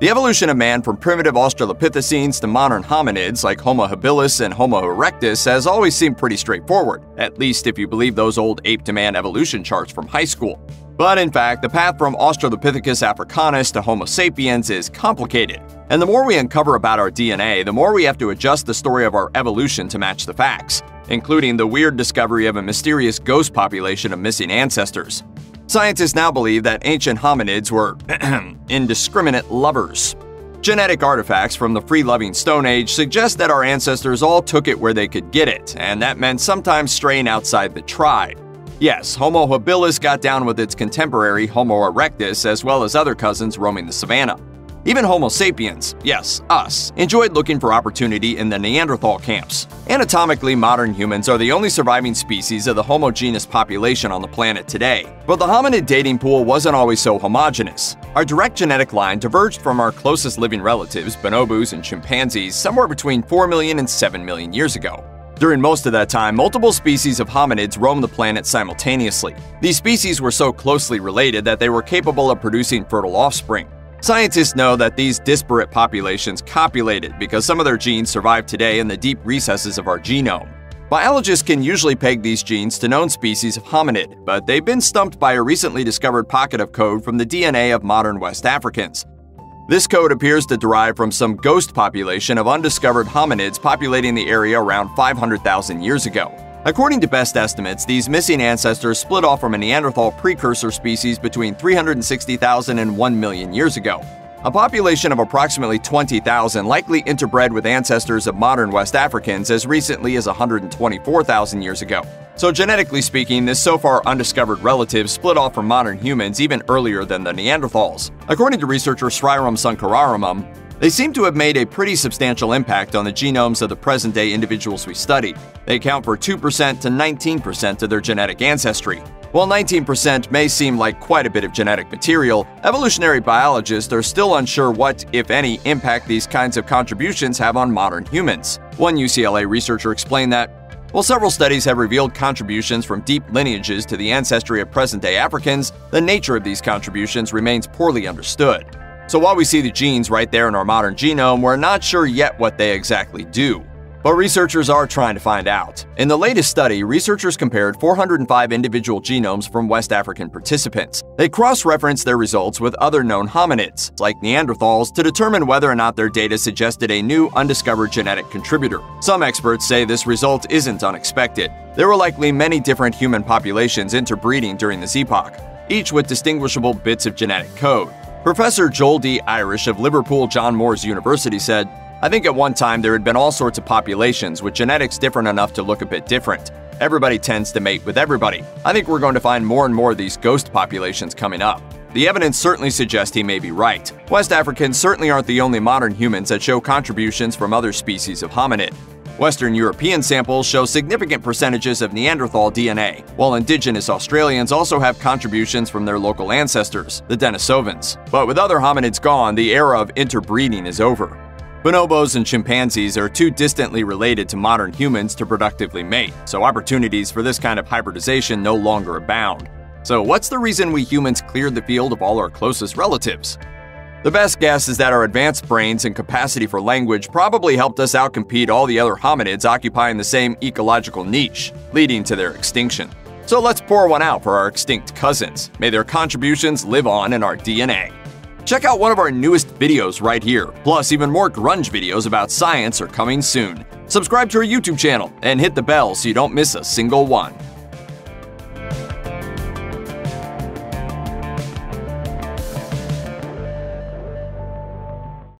The evolution of man from primitive Australopithecines to modern hominids like Homo habilis and Homo erectus has always seemed pretty straightforward, at least if you believe those old ape-to-man evolution charts from high school. But in fact, the path from Australopithecus africanus to Homo sapiens is complicated, and the more we uncover about our DNA, the more we have to adjust the story of our evolution to match the facts, including the weird discovery of a mysterious ghost population of missing ancestors. Scientists now believe that ancient hominids were indiscriminate lovers. Genetic artifacts from the free-loving Stone Age suggest that our ancestors all took it where they could get it, and that meant sometimes straying outside the tribe. Yes, Homo habilis got down with its contemporary Homo erectus as well as other cousins roaming the savanna. Even Homo sapiens, yes, us, enjoyed looking for opportunity in the Neanderthal camps. Anatomically, modern humans are the only surviving species of the homogeneous population on the planet today. But the hominid dating pool wasn't always so homogeneous. Our direct genetic line diverged from our closest living relatives, bonobos and chimpanzees, somewhere between 4 million and 7 million years ago. During most of that time, multiple species of hominids roamed the planet simultaneously. These species were so closely related that they were capable of producing fertile offspring. Scientists know that these disparate populations copulated because some of their genes survive today in the deep recesses of our genome. Biologists can usually peg these genes to known species of hominid, but they've been stumped by a recently discovered pocket of code from the DNA of modern West Africans. This code appears to derive from some ghost population of undiscovered hominids populating the area around 500,000 years ago. According to best estimates, these missing ancestors split off from a Neanderthal precursor species between 360,000 and 1 million years ago. A population of approximately 20,000 likely interbred with ancestors of modern West Africans as recently as 124,000 years ago. So genetically speaking, this so far undiscovered relative split off from modern humans even earlier than the Neanderthals. According to researcher Sriram Sankararamam, they seem to have made a pretty substantial impact on the genomes of the present-day individuals we studied. They account for 2% to 19% of their genetic ancestry. While 19% may seem like quite a bit of genetic material, evolutionary biologists are still unsure what, if any, impact these kinds of contributions have on modern humans. One UCLA researcher explained that, while several studies have revealed contributions from deep lineages to the ancestry of present-day Africans, the nature of these contributions remains poorly understood. So while we see the genes right there in our modern genome, we're not sure yet what they exactly do. But researchers are trying to find out. In the latest study, researchers compared 405 individual genomes from West African participants. They cross-referenced their results with other known hominids, like Neanderthals, to determine whether or not their data suggested a new, undiscovered genetic contributor. Some experts say this result isn't unexpected. There were likely many different human populations interbreeding during this epoch, each with distinguishable bits of genetic code. Professor Joel D. Irish of Liverpool John Moores University said, "I think at one time there had been all sorts of populations with genetics different enough to look a bit different. Everybody tends to mate with everybody. I think we're going to find more and more of these ghost populations coming up." The evidence certainly suggests he may be right. West Africans certainly aren't the only modern humans that show contributions from other species of hominid. Western European samples show significant percentages of Neanderthal DNA, while indigenous Australians also have contributions from their local ancestors, the Denisovans. But with other hominids gone, the era of interbreeding is over. Bonobos and chimpanzees are too distantly related to modern humans to productively mate, so opportunities for this kind of hybridization no longer abound. So what's the reason we humans cleared the field of all our closest relatives? The best guess is that our advanced brains and capacity for language probably helped us outcompete all the other hominids occupying the same ecological niche, leading to their extinction. So let's pour one out for our extinct cousins. May their contributions live on in our DNA. Check out one of our newest videos right here. Plus, even more grunge videos about science are coming soon. Subscribe to our YouTube channel and hit the bell so you don't miss a single one.